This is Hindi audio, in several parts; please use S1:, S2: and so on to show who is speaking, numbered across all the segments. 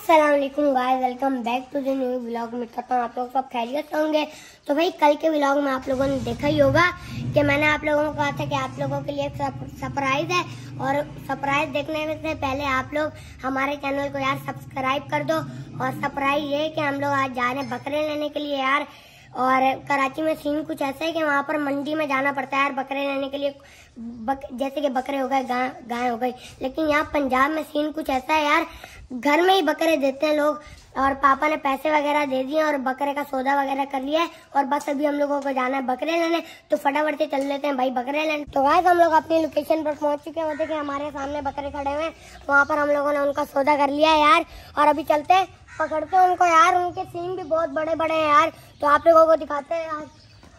S1: अस्सलाम वालेकुम guys, welcome back to the new vlog. में करता हूँ आप लोग सब खैरियत से होंगे। तो भाई कल के व्लॉग में आप लोगों ने देखा ही होगा कि मैंने आप लोगों को कहा था कि आप लोगों के लिए एक सरप्राइज है, और सरप्राइज देखने से पहले आप लोग हमारे चैनल को यार सब्सक्राइब कर दो। और सरप्राइज ये कि हम लोग आज जा रहे हैं बकरे लेने के लिए यार। और कराची में सीन कुछ ऐसा है कि वहाँ पर मंडी में जाना पड़ता है यार बकरे लेने के लिए। जैसे कि बकरे हो गए, गाय हो गई, लेकिन यहाँ पंजाब में सीन कुछ ऐसा है यार, घर में ही बकरे देते हैं लोग। और पापा ने पैसे वगैरह दे दिए और बकरे का सौदा वगैरह कर लिया है, और बस अभी हम लोगों को जाना है बकरे लेने। तो फटाफट से चल लेते हैं भाई बकरे लेने। तो गाइस हम लोग अपनी लोकेशन पर पहुंच चुके हैं। देखिए हमारे सामने बकरे खड़े हुए हैं, वहाँ पर हम लोगों ने उनका सौदा कर लिया है यार। और अभी चलते हैं, पकड़ते हैं उनको यार। उनके सींग भी बहुत बड़े बड़े हैं यार, तो आप लोगों को दिखाते हैं यार।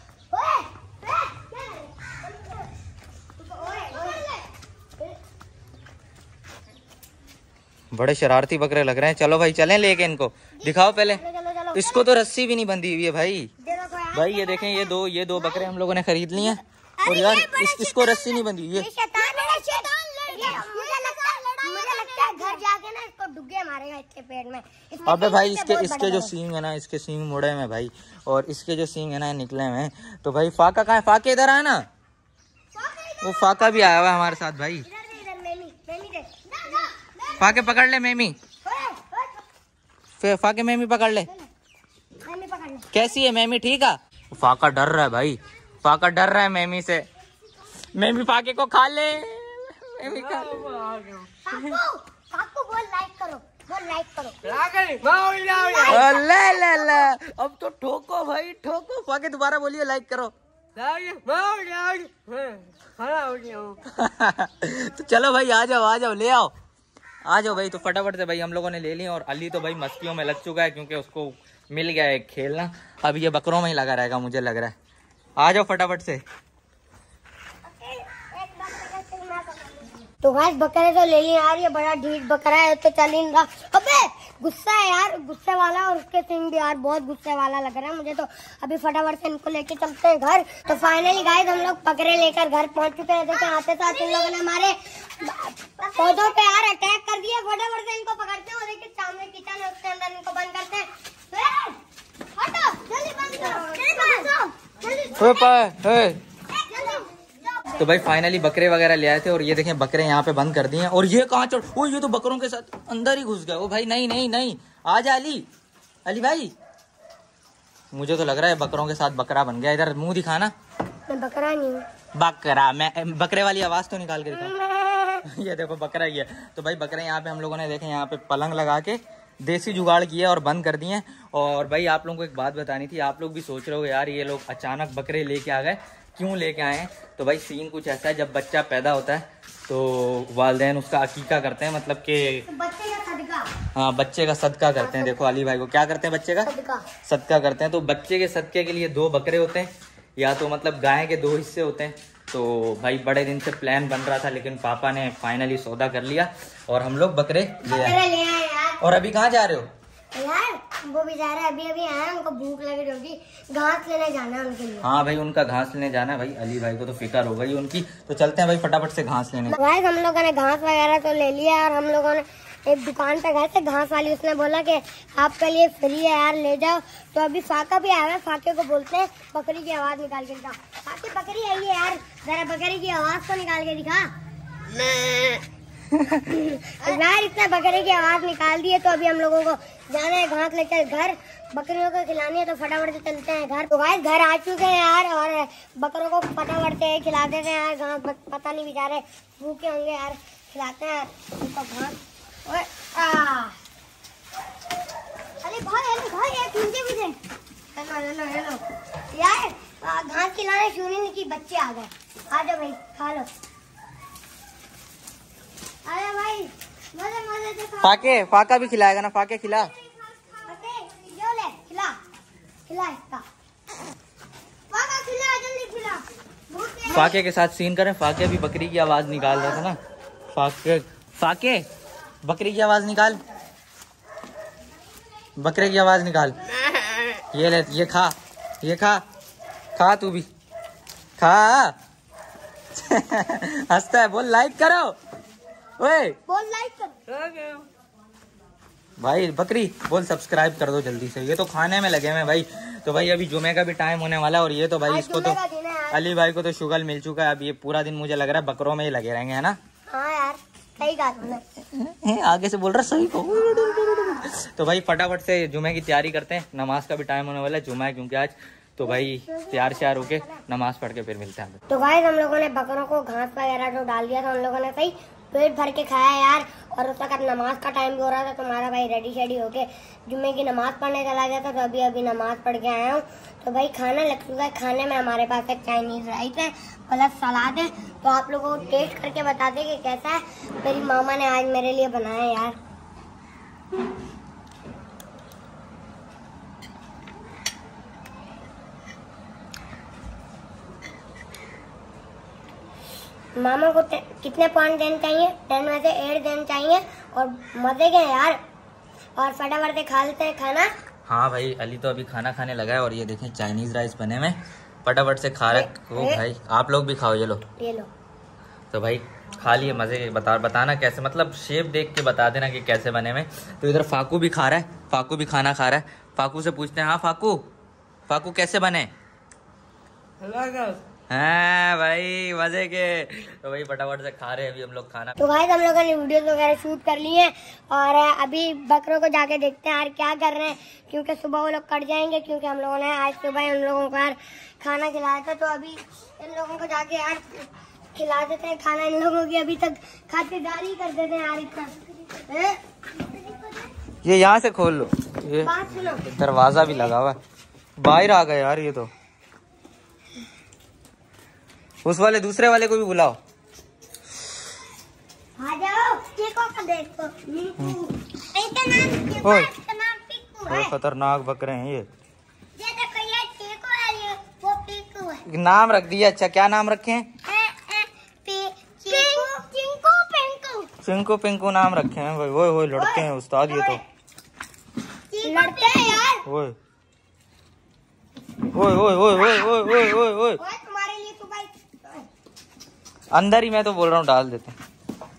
S2: बड़े शरारती बकरे लग रहे हैं। चलो भाई चलें लेके इनको। दिखाओ पहले।
S1: चलो।
S2: इसको तो रस्सी भी नहीं बंधी हुई है भाई। भाई ये देखें, ये दो बकरे हम लोगों ने खरीद लिए हैं, और यार इसको रस्सी नहीं बंधी हुई है।
S1: घर जाके ना इसको डुगे मारेगा इसके पेट में।
S2: अबे भाई इसके जो सींग है ना, इसके सींग मुड़े में भाई, और इसके जो सींग है ना निकले हुए। तो भाई फाका कहाँ है? फाके इधर आया ना, वो फाका भी आया हुआ है हमारे साथ भाई। फाके पकड़ ले मेमी, फाके मेमी पकड़ ले। कैसी है मेमी? ठीक है। फाका डर रहा है भाई, फाका डर रहा है मेमी से। मेमी फाके को खा ले। मेमी खा ले। अब तो ठोको भाई, ठोको। फाके दोबारा बोलिए लाइक करो। तो चलो भाई आ जाओ ले आओ, आ जाओ भाई। तो फटाफट से भाई हम लोगों ने ले लिया। और अली तो भाई मस्तियों में लग चुका है, क्योंकि उसको मिल गया है खेलना। अब ये बकरों में ही लगा रहेगा मुझे लग रहा है। आ जाओ फटाफट से।
S1: तो गाइस बकरे तो ले लिए यार, ये बड़ा ढीठ बकरा है तो चल ही नहीं रहा। अबे गुस्सा है यार, गुस्से वाला। और उसके सिंग भी यार बहुत गुस्से वाला लग रहा है मुझे। तो अभी फटाफट से इनको लेके चलते हैं घर। तो फाइनली गाइस हम लोग बकरे लेकर घर पहुंच चुके हैं। देखिए आते साथ इन लोगों ने हमारे पौधों पे यार अटैक कर दिया। फटाफट से इनको पकड़ते हैं। और देखिए सामने किचन है, उसके अंदर इनको बंद करते हैं। हटो जल्दी बंद करो।
S2: तो भाई फाइनली बकरे वगैरह ले आए थे, और ये देखें बकरे यहाँ पे बंद कर दिए हैं। और ये कहाँ चढ़, ओ ये तो बकरों के साथ अंदर ही घुस गया। ओ भाई नहीं, आ जा अली भाई। मुझे तो लग रहा है बकरों के साथ बकरा बन गया। इधर मुंह दिखाना।
S1: मैं बकरा नहीं हूँ।
S2: बकरा, मैं बकरे वाली आवाज तो निकाल के दिखा। ये देखो बकरा ही है। तो भाई बकरे यहाँ पे हम लोगों ने देखे, यहाँ पे पलंग लगा के देसी जुगाड़ किया और बंद कर दिए। और भाई आप लोगों को एक बात बतानी थी। आप लोग भी सोच रहे हो यार ये लोग अचानक बकरे लेके आ गए, क्यों लेके आए हैं? तो भाई सीन कुछ ऐसा है, जब बच्चा पैदा होता है तो वालिदैन उसका अकीका करते हैं, मतलब कि
S1: बच्चे का सदका।
S2: हाँ, बच्चे का सदका करते हैं। देखो अली भाई को क्या करते हैं? बच्चे का सदका करते हैं। तो बच्चे के सदके के लिए 2 बकरे होते हैं, या तो मतलब गाय के 2 हिस्से होते हैं। तो भाई बड़े दिन से प्लान बन रहा था, लेकिन पापा ने फाइनली सौदा कर लिया और हम लोग बकरे ले आए। और अभी कहाँ जा रहे हो
S1: यार? वो भी जा रहे हैं, अभी आए, उनको भूख लगी होगी, घास लेने जाना है उनके लिए।
S2: हाँ भाई उनका घास लेने जाना है भाई। अली भाई को तो फिक्र हो गई उनकी। तो चलते हैं भाई फटाफट से घास लेने।
S1: भाई हम लोगों ने घास वगैरह तो ले लिया, और हम लोगों ने एक दुकान पे गए थे घास वाली, उसने बोला कि आपके लिए फ्री है यार, ले जाओ। तो अभी फाका भी आया है, फाके को बोलते हैं बकरी की आवाज निकाल के दिखा। फाके बकरी आई है यार, जरा बकरी की आवाज तो निकाल के दिखा। यार इतना बकरे की आवाज निकाल दी है। तो अभी हम लोगों को जाना है घास लेकर घर, बकरियों को खिलानी है। तो फटाफट से चलते हैं घर। तो गाइस घर आ चुके हैं यार, और बकरों को फटाफट से खिला देते हैं यार घास। पता नहीं बेचारे भूखे होंगे यार, खिलाते हैं उनको घास। अरे भाई यार हेलो यार, घास खिलाने शुरू नहीं की, बच्चे आ गए। आ जाओ भाई खा लो। अरे भाई मजे से
S2: फाका भी खिलाएगा ना? फाके खिला। फाके के साथ सीन करें। फाके भी बकरी की आवाज निकाल रहा था ना। फाके बकरी की आवाज निकाल, बकरे की आवाज निकाल। ये ले, ये खा तू भी खा। हंसता है। बोल लाइक करो। ओए
S1: बोल लाइक कर।
S2: भाई बकरी बोल सब्सक्राइब कर दो जल्दी से। ये तो खाने में लगे हुए भाई। तो भाई अभी जुमे का भी टाइम होने वाला है और ये तो भाई इसको तो अली भाई को तो शुगर मिल चुका है। अब ये पूरा दिन मुझे लग रहा है बकरों में ही लगे रहेंगे, है ना?
S1: हाँ यार सही कहा, आगे
S2: से बोल रहा सही को। तो भाई फटाफट से जुमे की तैयारी करते हैं, नमाज का भी टाइम होने वाला है, जुमा है क्योंकि आज। तो भाई तैयार श्यार होके नमाज पढ़ के फिर मिलते हैं।
S1: तो भाई हम लोगों ने बकरों को घास वगैरह जो डाल दिया था, उन लोगों ने सही पेट भर के खाया यार। और उस वक्त नमाज का टाइम भी हो रहा था, तो हमारा भाई रेडी शेडी होके जुम्मे की नमाज पढ़ने चला गया था। तो अभी नमाज पढ़ के आया हूँ। तो भाई खाना लग चुका है। खाने में हमारे पास एक चाइनीज राइस है प्लस सलाद है। तो आप लोगों को टेस्ट करके बताते कि कैसा है। मेरी मामा ने आज मेरे लिए बनाया यार। मामा को कितने पॉइंट देने चाहिए? 10 में से 8 देने चाहिए। और मजे के यार। और फटाफट से खा लेते हैं खाना।
S2: हाँ भाई अली तो अभी खाना खाने लगा है और ये देखें चाइनीज राइस बने में फटाफट से खा रहे हो भाई। आप लोग भी खाओ, ये लो। तो भाई खा लिए मजे के। बताना कैसे, मतलब शेप देख के बता देना कि कैसे बने में। तो इधर फाकू भी खा रहा है, फाकू भी खाना खा रहा है। फाकू से पूछते हैं, हाँ फाकू कैसे बने? हाँ भाई मजे के। तो भाई फटाफट से खा रहे हैं अभी हम लोग खाना।
S1: तो भाई हम लोगों ने वीडियोस वगैरह शूट कर लिए हैं और अभी बकरों को जाके देखते हैं यार क्या कर रहे हैं, क्योंकि सुबह वो लोग कट जाएंगे। क्योंकि हम लोगों ने आज सुबह उन लोगों को यार खाना खिलाया था। तो अभी इन लोगों को जाके यार खिला देते हैं खाना। इन लोगों की अभी तक खातिरदारी कर देते हैं यार इतना।
S2: ये यहाँ से खोल लो, ये दरवाजा भी लगा हुआ है। बाहर आ गए यार ये तो। उस वाले दूसरे वाले को भी बुलाओ।
S1: आ जाओ, देखो
S2: नाम खतरनाक बकरे हैं ये।
S1: देखो ये टीकू है, ये वो पीकू है।
S2: नाम रख दिया। अच्छा क्या नाम रखे हैं? चिंकू पिंकू नाम रखे हैं भाई। वो लड़के हैं उस्ताद ये तो।
S1: लड़ते हैं यार।
S2: ओए
S1: तुम्हारे लिए तो भाई
S2: अंदर ही मैं तो बोल रहा हूँ डाल देते हैं।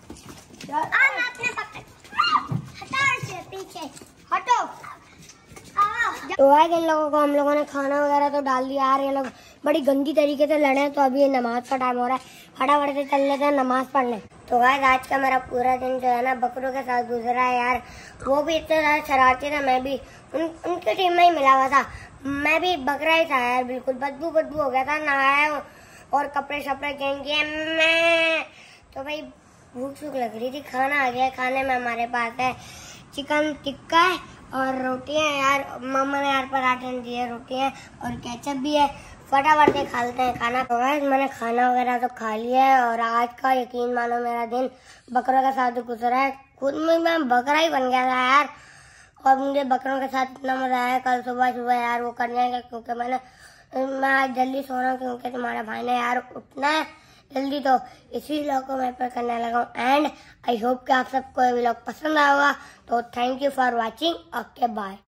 S2: तो आज इन लोगों को हम लोगों ने खाना वगैरह तो डाल दिया यार। ये लोग बड़ी गंदी तरीके से लड़े हैं। तो अभी ये नमाज का टाइम हो रहा है, फटाफट से चल लेते हैं नमाज पढ़ने। तो गाइस आज का मेरा पूरा दिन जो है ना बकरों के साथ गुजरा है यार। वो भी इतने ज्यादा शरारती था, मैं भी उनकी टीम में ही मिला हुआ था। मैं भी बकरा ही था यार, बिल्कुल बदबू हो गया था। नहाया और कपड़े शपड़े चेंज किए मैं। तो भाई भूख लग रही थी, खाना आ गया। खाने में हमारे पास है चिकन टिक्का है और रोटियां यार। मम्मा ने यार पराठे दिए, रोटियां और केचप भी है। फटाफट से खा लेते हैं खाना। तो मैंने खाना वगैरह तो खा लिया है और आज का यकीन मानो मेरा दिन बकरों के साथ गुजरा है। खुद में मैं बकरा ही बन गया था यार। और मुझे बकरों के साथ इतना मजा आया। कल सुबह यार वो कर जाएगा क्योंकि मैं आज जल्दी सो रहा हूँ क्योंकि तुम्हारे भाई ने यार उठना है जल्दी। तो इसी व्लॉग को मैं करने लगा हूँ एंड आई होप कि आप सबको ये व्लॉग पसंद आया होगा। तो thank you for watching. Okay bye.